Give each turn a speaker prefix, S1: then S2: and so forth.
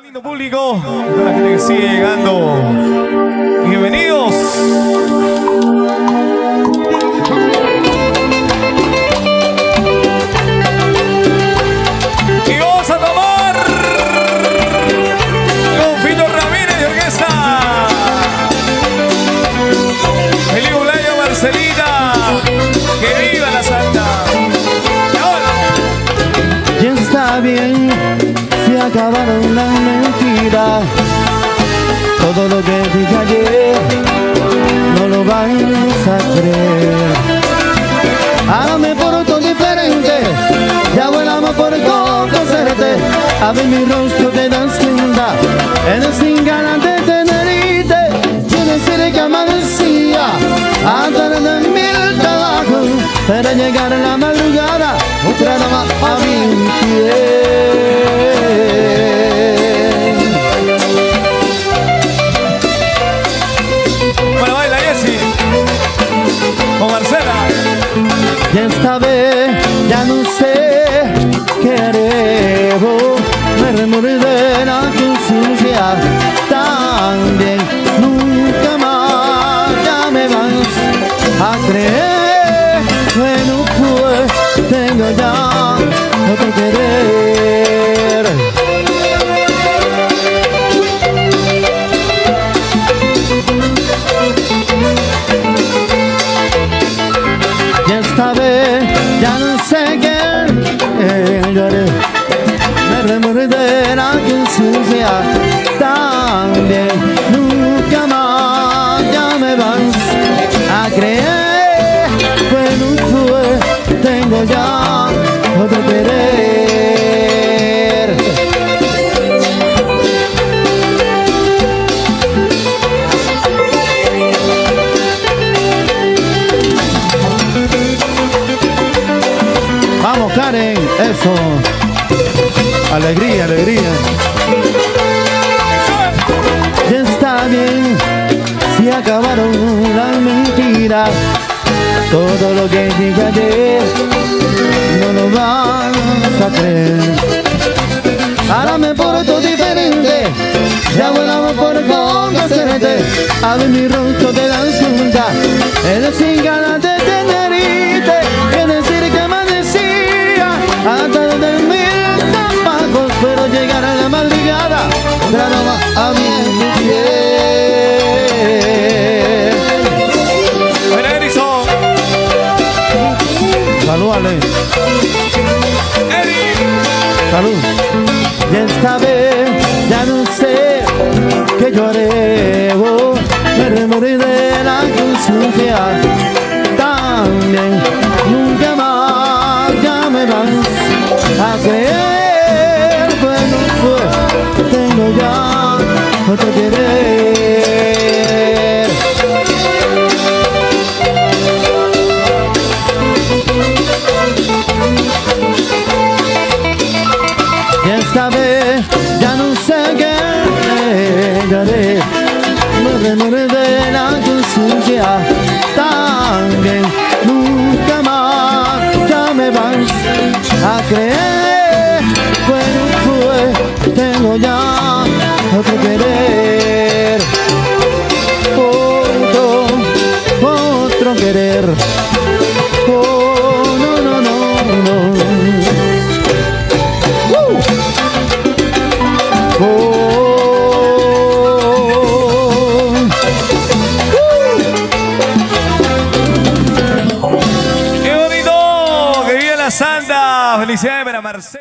S1: Lindo público, toda la gente que sigue llegando. Bienvenidos. Y vamos a tomar con Fito Ramírez de orquesta. Feliz cumpleaños, Marcelita. Que viva la Santa.
S2: Ya está bien, se acabaron las mentiras. Todo lo que dije ayer no lo vais a creer. Hágame por todo diferente, ya volamos por conocerte. A ver mi rostro te das cuenta, eres sin ganas de tenerte. Yo deciré que amanecía antes de mil trabajos, para llegar a la madrugada otra dama a mi piel.
S1: Bueno, baila Jessy con Marcela.
S2: Y esta vez ya no sé qué haré, me remordí la conciencia también. Nunca más ya me vas a creer. Bueno, pues tengo ya otro querer. Y esta vez ya no sé qué lloré. Me remordí de la conciencia también. Nunca más ya me vas a creer. Bueno, pues tengo ya otro querer. Vamos, Karen, eso. Alegría, alegría. Ya está bien, se acabaron las mentiras. Todo lo que dije ayer no lo vas a creer. Ahora me porto diferente, ya volamos por conocerte. A ver mi rostro te das cuenta, eres sin ganas de tenerte. Que decir que amanecía antes de mil trabajos, pero llegar a la madrugada otra dama a mi piel. Salud, Ale. Salud. Y esta vez ya no sé qué lloré, me remordí de la conciencia también. Nunca más ya me vas a creer. Bueno, pues tengo ya otro querer. Y esta vez ya no sé qué lloré. Me remordí de la conciencia también. Nunca más ya me vas a creer. Bueno, pues tengo ya otro querer. Otro querer. Oh, no, no, no, no.
S1: ¡Qué bonito! ¡Que viva la Santa! ¡Felicidades para Marcela!